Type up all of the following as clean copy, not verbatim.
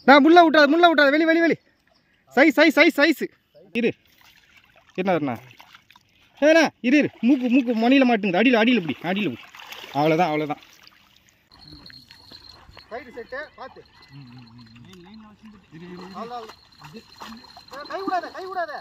நான் முள்ள விட்டாத வெளி சைஸ் இரு என்ன ஏண்ணா இரு மூக்கு மணியில் மாட்டுங்க அடியில் பிடி அவ்வளோதான் சைடு செட்டு பார்த்து கை விடாத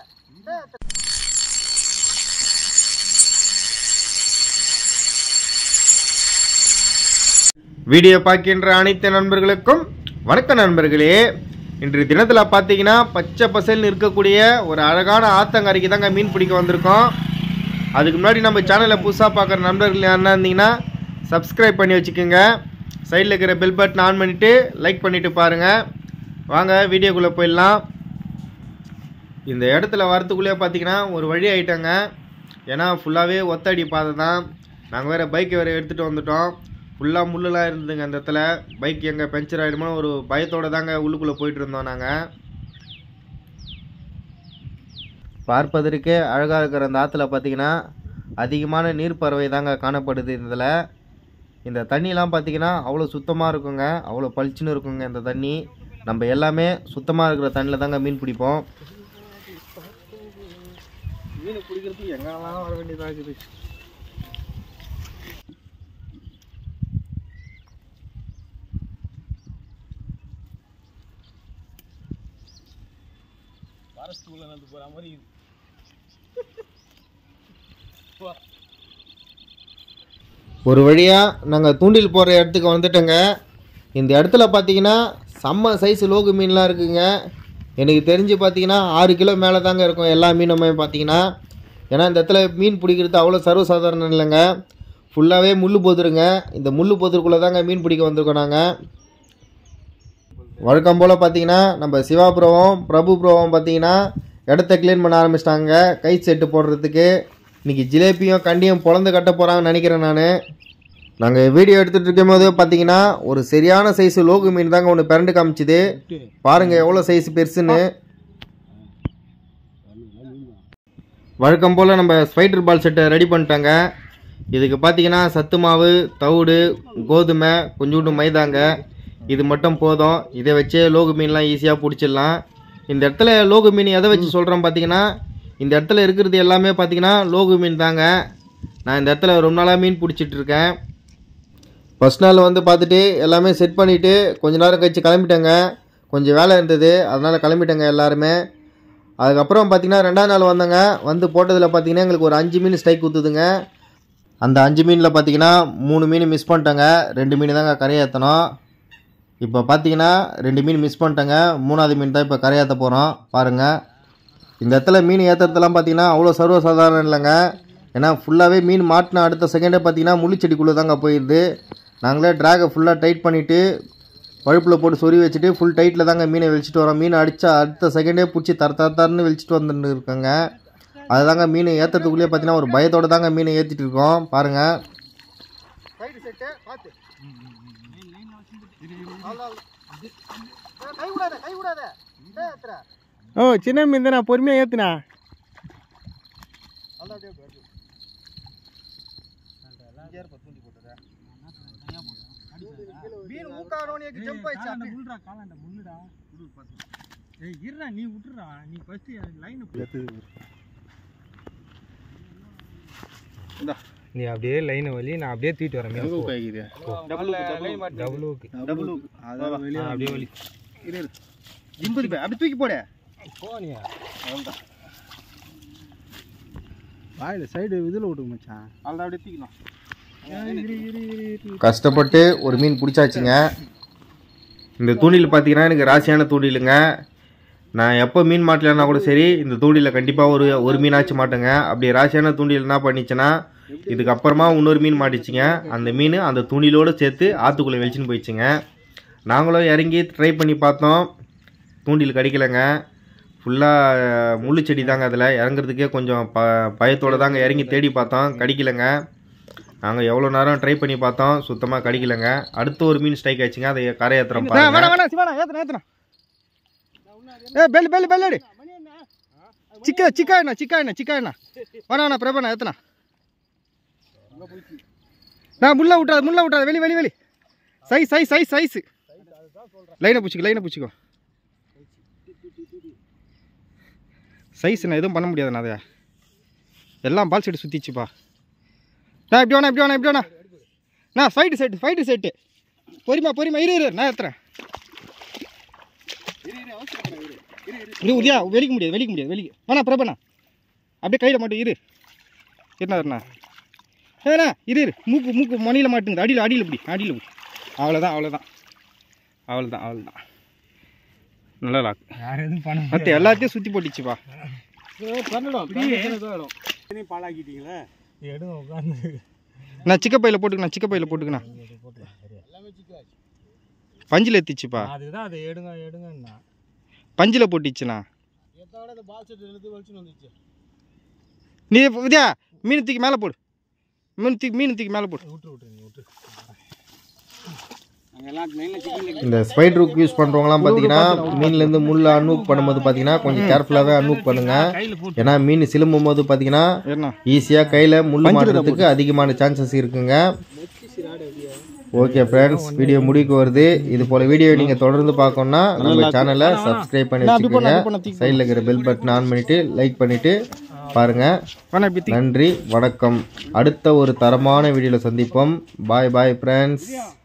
வீடியோ பார்க்கின்ற அனைத்து நண்பர்களுக்கும் வணக்கம் நண்பர்களே. இன்று தினத்தில் பார்த்தீங்கன்னா பச்சை பசல்னு இருக்கக்கூடிய ஒரு அழகான ஆத்தங்கரைக்கு தாங்க மீன் பிடிக்க வந்திருக்கோம். அதுக்கு முன்னாடி நம்ம சேனலை புதுசாக பார்க்குற நண்பர்கள் யாருன்னா இருந்தீங்கன்னா சப்ஸ்கிரைப் பண்ணி வச்சுக்கோங்க. சைடில் இருக்கிற பெல் பட்டன் ஆன் பண்ணிவிட்டு லைக் பண்ணிவிட்டு பாருங்கள். வாங்க வீடியோக்குள்ளே போயிடலாம். இந்த இடத்துல வரத்துக்குள்ளே பார்த்தீங்கன்னா ஒரு வழி ஆகிட்டாங்க. ஏன்னா ஃபுல்லாகவே ஒத்தடி பாதை தான். நாங்கள் வேறு பைக்கை வேறு எடுத்துகிட்டு வந்துட்டோம். ஃபுல்லாக முள்ளெலாம் இருந்ததுங்க. அந்த இடத்துல பைக் எங்கே பஞ்சர் ஆகிடுமோ ஒரு பயத்தோடு தாங்க உள்ளுக்குள்ளே போயிட்டு இருந்தோம். நாங்கள் பார்ப்பதற்கே அழகாக இருக்கிற அந்த ஆற்றுல பார்த்திங்கன்னா அதிகமான நீர் பறவை தாங்க காணப்படுது. இதில் இந்த தண்ணிலாம் பார்த்திங்கன்னா அவ்வளோ சுத்தமாக இருக்குங்க, அவ்வளோ பளிச்சுன்னு இருக்குங்க. இந்த தண்ணி நம்ம எல்லாமே சுத்தமாக இருக்கிற தண்ணியில் தாங்க மீன் பிடிப்போம். மீன் பிடிக்கிறதுக்கு எங்கெல்லாம் வர வேண்டியதாக இருக்குது. ஒரு வழியாக நாங்கள் தூண்டில் போடுற இடத்துக்கு வந்துட்டோங்க. இந்த இடத்துல பார்த்தீங்கன்னா செம்ம சைஸ் லோகு மீன்லாம் இருக்குங்க. எனக்கு தெரிஞ்சு பார்த்தீங்கன்னா 6 கிலோ மேலே தாங்க இருக்கும் எல்லா மீனுமே பார்த்தீங்கன்னா. ஏன்னா இந்த இடத்துல மீன் பிடிக்கிறது அவ்வளோ சர்வசாதாரணம் இல்லைங்க. ஃபுல்லாகவே முள் போதுருங்க. இந்த முள் போதுருக்குள்ளே தாங்க மீன் பிடிக்க வந்திருக்கோம் நாங்கள். வழக்கம் போல் பார்த்தீங்கன்னா நம்ம சிவா ப்ரோவும் பிரபு ப்ரோவும் பார்த்தீங்கன்னா இடத்த க்ளீன் பண்ண ஆரம்பிச்சிட்டாங்க கை செட்டு போடுறதுக்கு. இன்றைக்கி ஜிலேபியும் கண்டியும் பொழந்து கட்ட போகிறாங்கன்னு நினைக்கிறேன் நான். நாங்கள் வீடியோ எடுத்துகிட்டு இருக்கும் போது பார்த்தீங்கன்னா ஒரு சரியான சைஸு லோகு மீன் தாங்க ஒன்று பிறண்டு காமிச்சிது. பாருங்கள் எவ்வளோ சைஸ் பெருசுன்னு. வழக்கம் போல் நம்ம ஸ்பைடர் பால் செட்டை ரெடி பண்ணிட்டாங்க. இதுக்கு பார்த்தீங்கன்னா சத்து மாவு, தவிடு, கோதுமை, கொஞ்சோண்டு மைதாங்க. இது மட்டும் போதும். இதை வச்சே லோகு மீன்லாம் ஈஸியாக பிடிச்சிடலாம். இந்த இடத்துல லோகு மீன் எதை வச்சு சொல்கிறோம் பார்த்தீங்கன்னா இந்த இடத்துல இருக்கிறது எல்லாமே பார்த்தீங்கன்னா லோகு மீன் தாங்க. நான் இந்த இடத்துல ரொம்ப நாளாக மீன் பிடிச்சிட்ருக்கேன். ஃபஸ்ட் நாள் வந்து பார்த்துட்டு எல்லாமே செட் பண்ணிவிட்டு கொஞ்ச நேரம் கழிச்சு கிளம்பிட்டேங்க. கொஞ்சம் வேலை இருந்தது, அதனால் கிளம்பிட்டேங்க எல்லாருமே. அதுக்கப்புறம் பார்த்திங்கன்னா 2ஆவது நாள் வந்தேங்க. வந்து போட்டதில் பார்த்திங்கன்னா எங்களுக்கு ஒரு 5 மீன் ஸ்ட்ரைக் ஊற்றுதுங்க. அந்த 5 மீனில் பார்த்திங்கன்னா 3 மீன் மிஸ் பண்ணிட்டேங்க. 2 மீன் தாங்க கரையேற்றணும். இப்போ பார்த்தீங்கன்னா 2 மீன் மிஸ் பண்ணிட்டேங்க. 3ஆவது மீன் தான் இப்போ கரையாற்ற போகிறோம். பாருங்கள் இந்த இடத்துல மீன் ஏற்றுறதுலாம் பார்த்தீங்கன்னா அவ்வளோ சர்வசாதாரணம் இல்லைங்க. ஏன்னா ஃபுல்லாகவே மீன் மாட்டின அடுத்த செகண்டே பார்த்தீங்கன்னா முள்ளிச்செடிக்குள்ளே தாங்க போயிடுது. நாங்களே ட்ராகை ஃபுல்லாக டைட் பண்ணிவிட்டு பழுப்பில் போட்டு சொறி வச்சுட்டு ஃபுல் டைட்டில் தாங்க மீனை வெளிச்சிட்டு வரோம். மீன் அடித்தா அடுத்த செகண்டே பிடிச்சி தரன்னு வெளிச்சிட்டு வந்துட்டு இருக்கோங்க. அதுதாங்க மீன் ஏற்றுறதுக்குள்ளேயே பார்த்தீங்கன்னா ஒரு பயத்தோடு தாங்க மீனை ஏற்றிட்டு இருக்கோம். பாருங்கள் ஓ சின்ன மீன் தானே, பொறுமையாக ஏற்றுனா. நீ அப்படியே லைனை வலி, நான் அப்படியே தூக்கிட்டு வரேன். அப்படியே வலி அப்படி தூக்கி போட போனியா வாயில சைடு இதில் விட்டுக்கு மச்சான். அதில் அப்படியே தூக்கலாம். கஷ்டப்பட்டு ஒரு மீன் பிடிச்சாச்சுங்க. இந்த தூண்டில் பார்த்தீங்கன்னா எனக்கு ராசியான தூண்டிலுங்க. நான் எப்போ மீன் மாட்டலன்னா கூட சரி இந்த தூண்டிலில் கண்டிப்பாக ஒரு மீனாச்சும் மாட்டேங்க. அப்படி ராசியான தூண்டில் என்ன பண்ணிச்சுன்னா இதுக்கப்புறமா இன்னொரு மீன் மாட்டிச்சுங்க. அந்த மீன் அந்த தூண்டிலோடு சேர்த்து ஆற்றுக்குள்ளே வெளிச்சின்னு போயிடுச்சுங்க. நாங்களும் இறங்கி ட்ரை பண்ணி பார்த்தோம், தூண்டில் கிடைக்கலைங்க. ஃபுல்லாக முள்ளு செடி தாங்க. அதில் இறங்குறதுக்கே கொஞ்சம் பயத்தோடு தாங்க இறங்கி தேடி பார்த்தோம், கிடைக்கலைங்க. நாங்கள் எவ்வளோ நேரம் ட்ரை பண்ணி பார்த்தோம், சுத்தமாக கிடைக்கலைங்க. அடுத்து ஒரு மீன் ஸ்ட்ரைக் ஆயிடுச்சுங்க. அதை கரையேற்றுறோம் பாருங்க. சிக்கா வேணா பிரபண்ணா ஏத்தனா. நான் முள்ள விட்டாத வெளி சைஸ் லைனை பிடிச்சிக்கோ. சைஸ் நான் எதுவும் பண்ண முடியாதுண்ணா அதை எல்லாம் பால் செட்டு சுற்றிச்சுப்பா நான் இப்படி வேணா நான் ஃபைட்டு செட்டு பொறிமா இரு நான் ஏற்றுறேன் உரியா வெளிக்க முடியாது வேணா பிரபண்ணா அப்படியே கையில் மாட்டு இருண்ணா ஏண்ணா இரு மூக்கு மணியில் மாட்டுங்க அடியில் இப்படி அவ்வளோதான் நல்லா லாக் வேறு எதுவும் பண்ண மற்ற எல்லாத்தையும் சுற்றி போட்டுச்சுப்பா பாலாக்கிட்டீங்களே எடுங்க உட்காந்து நான் சிக்கப்பையில் போட்டுக்கண்ணா பஞ்சில் ஏற்றிச்சுப்பா அதுதான் அதை எடுங்கண்ணா பஞ்சில் போட்டுச்சுண்ணா நீ வித்யா மீன் தூக்கி மேலே போடு மீன் தூக்கி மேலே போடு விட்டு இந்த ஸ்பைடர் ஹூக் யூஸ் பண்ணுறவங்களாம் பார்த்தீங்கன்னா மீன்லேருந்து முள்ளை அன்ஹூக் பண்ணும்போது பார்த்தீங்கன்னா கொஞ்சம் கேர்ஃபுல்லாகவே அன்ஹூக் பண்ணுங்கள். ஏன்னா மீன் சிலும்பும் போது பார்த்தீங்கன்னா ஈஸியாக கையில் முள் மாட்டுறதுக்கு அதிகமான சான்சஸ் இருக்குங்க. ஓகே ஃப்ரெண்ட்ஸ், வீடியோ முடிவுக்கு வருது. இது போல் வீடியோ நீங்கள் தொடர்ந்து பார்க்கணுன்னா நம்ம சேனலை சப்ஸ்கிரைப் பண்ணி வச்சுக்கோங்க. சைடில் இருக்கிற பெல் பட்டன் ஆன் பண்ணிவிட்டு லைக் பண்ணிவிட்டு பாருங்கள். நன்றி, வணக்கம். அடுத்த ஒரு தரமான வீடியோவில் சந்திப்போம். Bye friends.